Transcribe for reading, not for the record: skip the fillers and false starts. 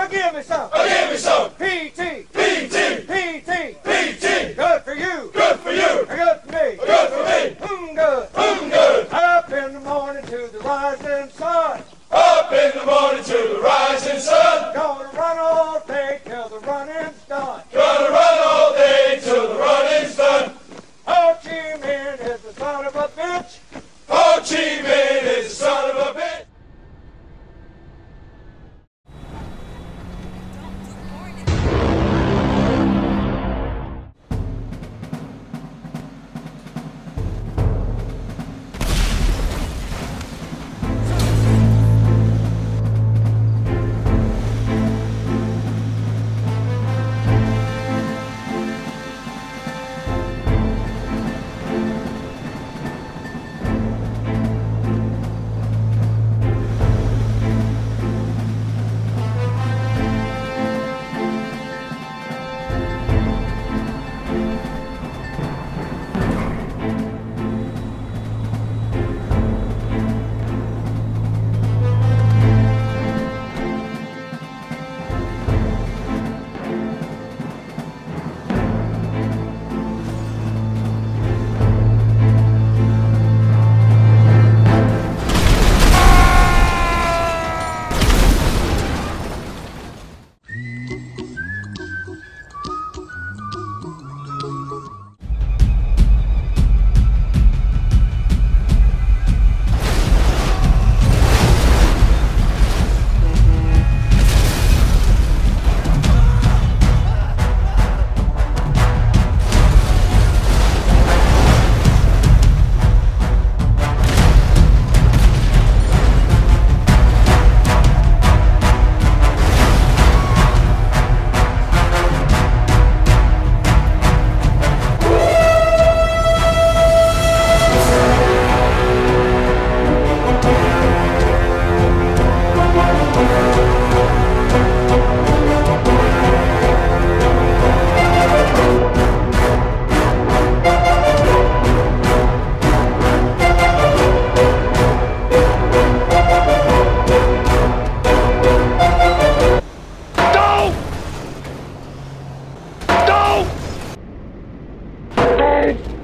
give me some. Give me some. PT. PT. PT. PT. Good for you. Good for you. Good for me. Good for me. Good. Good. Up in the morning to the rising sun. Up in the morning to the rising sun. Gonna run all day till the running's done. Gonna run all day till the running's done. Ho Chi Minh is the son of a bitch. Ho Chi Minh is the son of a bitch. No!